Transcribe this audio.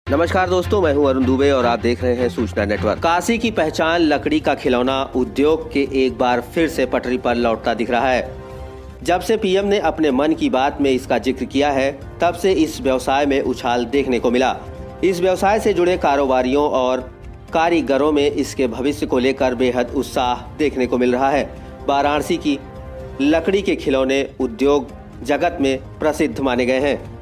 नमस्कार दोस्तों, मैं हूं अरुण दुबे और आप देख रहे हैं सूचना नेटवर्क। काशी की पहचान लकड़ी का खिलौना उद्योग के एक बार फिर से पटरी पर लौटता दिख रहा है। जब से पीएम ने अपने मन की बात में इसका जिक्र किया है, तब से इस व्यवसाय में उछाल देखने को मिला। इस व्यवसाय से जुड़े कारोबारियों और कारीगरों में इसके भविष्य को लेकर बेहद उत्साह देखने को मिल रहा है। वाराणसी की लकड़ी के खिलौने उद्योग जगत में प्रसिद्ध माने गए हैं।